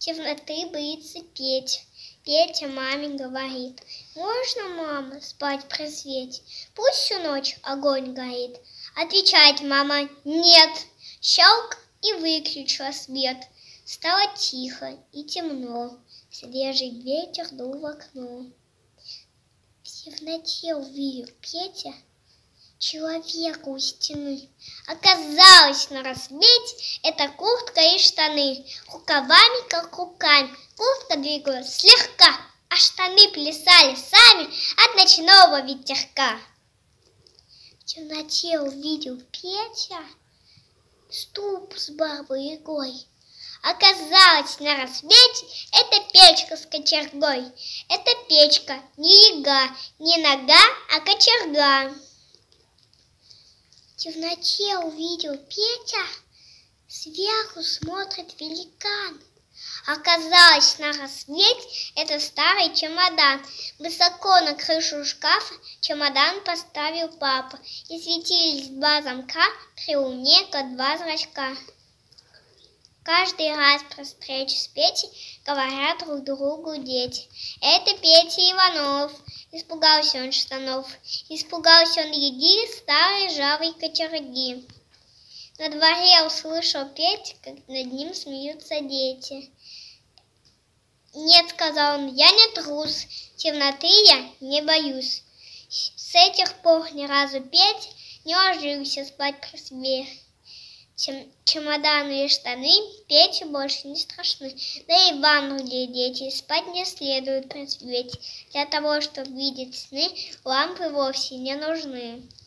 Темноты боится Петя. Петя маме говорит: можно, мама, спать при свете? Пусть всю ночь огонь горит. Отвечает мама: нет. Щелк и выключила свет. Стало тихо и темно. Свежий ветер дул в окно. В темноте увидел Петя человека у стены. Оказалось, на рассвете это куртка и штаны. Рукавами, как руками. Куртка двигалась слегка, а штаны плясали сами от ночного ветерка. В темноте увидел Петя ступ с бабой Ягой. Оказалось, на рассвете это печка с кочергой. Это печка не яга, не нога, а кочерга. В темноте увидел Петя, сверху смотрит великан. Оказалось, на рассвете это старый чемодан. Высоко на крышу шкафа чемодан поставил папа. И светились два замка при луне, как два зрачка. Каждый раз про встречу с Петей говорят друг другу дети: это Петя Иванов. Испугался он штанов, испугался он еги старой ржавой кочерги. На дворе услышал Петя, как над ним смеются дети. Нет, сказал он, я не трус, темноты я не боюсь. С этих пор ни разу Петя не ложился спать при свете. Чемоданы и штаны Пете больше не страшны. Да и вам, другие дети, спать не следует при свете. Для того, чтобы видеть сны, лампы вовсе не нужны.